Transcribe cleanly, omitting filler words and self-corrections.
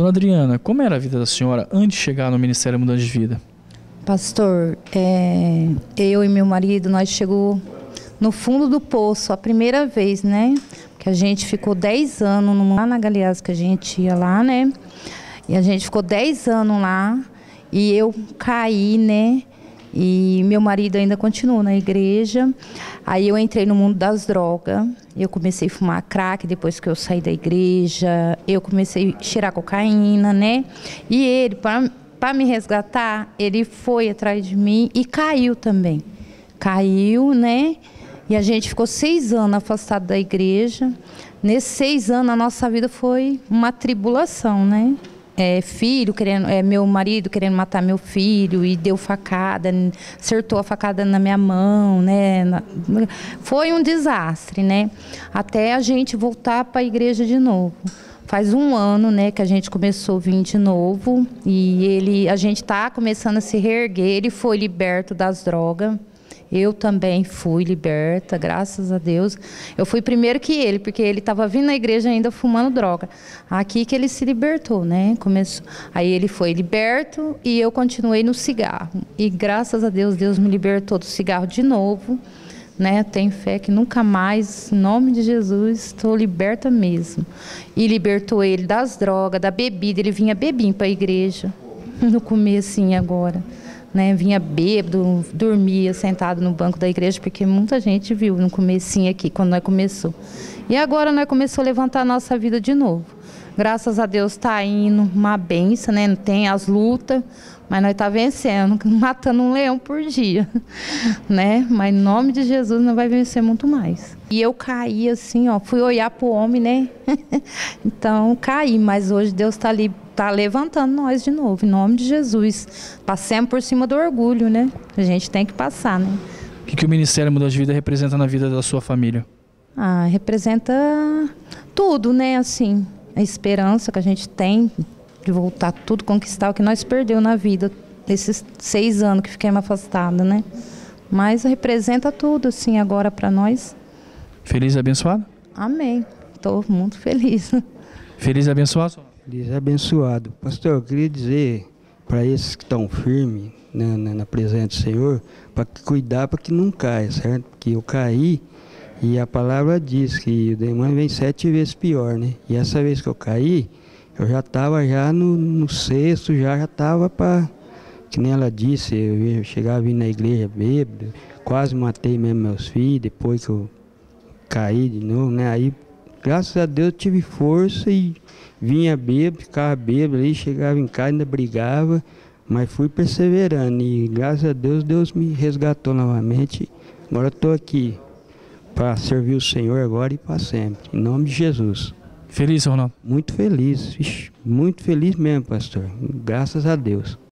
Dona Adriana, como era a vida da senhora antes de chegar no Ministério Mudança de Vida? Pastor, eu e meu marido, nós chegou no fundo do poço a primeira vez, né? Que a gente ficou 10 anos lá na Galeazzi, que a gente ia lá, né? E a gente ficou 10 anos lá e eu caí, né? E meu marido ainda continua na igreja. Aí eu entrei no mundo das drogas. Eu comecei a fumar crack depois que eu saí da igreja. Eu comecei a cheirar cocaína, né? E ele, para me resgatar, ele foi atrás de mim e caiu também. Caiu, né? E a gente ficou 6 anos afastado da igreja. Nesses 6 anos, a nossa vida foi uma tribulação, né? Meu marido querendo matar meu filho e deu facada, acertou a facada na minha mão, né? Foi um desastre, né? Até a gente voltar para a igreja de novo. Faz 1 ano, né, que a gente começou a vir de novo e a gente está começando a se reerguer. Ele foi liberto das drogas. Eu também fui liberta, graças a Deus. Eu fui primeiro que ele, porque ele estava vindo na igreja ainda fumando droga. Aqui que ele se libertou, né? Começou. Aí ele foi liberto e eu continuei no cigarro. E graças a Deus, Deus me libertou do cigarro de novo, né? Tenho fé que nunca mais, em nome de Jesus, estou liberta mesmo. E libertou ele das drogas, da bebida. Ele vinha bebinho para a igreja, no comecinho agora. Né, vinha bêbado, dormia sentado no banco da igreja, porque muita gente viu no comecinho aqui, quando nós começou. E agora nós começamos a levantar a nossa vida de novo. Graças a Deus está indo uma benção, né? Tem as lutas, mas nós está vencendo, matando um leão por dia, né? Mas em nome de Jesus nós vai vencer muito mais. E eu caí assim, ó, fui olhar para o homem, né? Então caí, mas hoje Deus está ali, tá levantando nós de novo, em nome de Jesus. Passemos por cima do orgulho, né? A gente tem que passar, né? O que o Ministério Mudança de Vida representa na vida da sua família? Representa tudo, né? Assim, a esperança que a gente tem de voltar tudo, conquistar o que nós perdeu na vida, esses 6 anos que fiquemos afastados, né? Mas representa tudo, assim, agora para nós. Feliz e abençoado? Amém. Estou muito feliz. Feliz e abençoado? Feliz e abençoado. Pastor, eu queria dizer para esses que estão firmes na presença do Senhor, para cuidar para que não caia, certo? Porque eu caí e a palavra diz que o demônio vem 7 vezes pior, né? E essa vez que eu caí, eu já estava já no sexto, já estava para, que nem ela disse, eu chegava a vir na igreja bêbado, quase matei mesmo meus filhos, depois que eu caí de novo, né? Aí, graças a Deus, eu tive força e vinha bêbado, ficava bêbado ali, chegava em casa, ainda brigava, mas fui perseverando e graças a Deus, Deus me resgatou novamente. Agora estou aqui para servir o Senhor agora e para sempre, em nome de Jesus. Feliz, Ronaldo? Muito feliz, muito feliz mesmo, pastor, graças a Deus.